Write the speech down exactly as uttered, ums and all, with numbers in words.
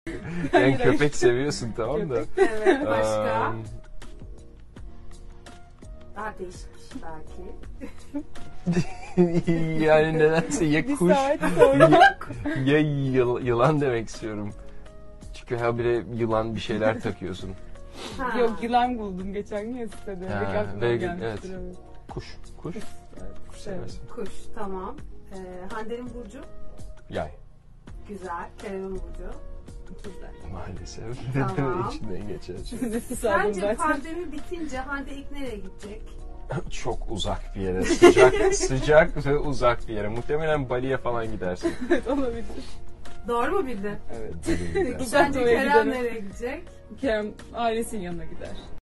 Yani köpek seviyorsun tamam da. Evet, başka? Um, Daha değişik belki. yani nedense ya Bir kuş saat sonra. ya yıl- yılan demek istiyorum. Çünkü habire yılan bir şeyler takıyorsun. Ha. Yok, yılan buldum geçen gün ya sitede. Ha, Belki aklıma very good, gelmiştir, evet. evet. Kuş. Kuş. Evet, Kuş evet. seversin. Kuş, tamam. Ee, Hande'nin burcu? Yay. Güzel. Kerem'in burcu? Güzel. Maalesef. Tamam. İçinden geçer. Nefes aldım Bence zaten. pandemi bitince Hande ilk nereye gidecek? Çok uzak bir yere. Sıcak, sıcak ve uzak bir yere. Muhtemelen Bali'ye falan gidersin. Evet, olabilir. Doğru mu bildin? Evet. Bali'ye gidersin. Uzak Bence doğuya Kerem giderim. nereye gidecek? Kerem ailesinin yanına gider.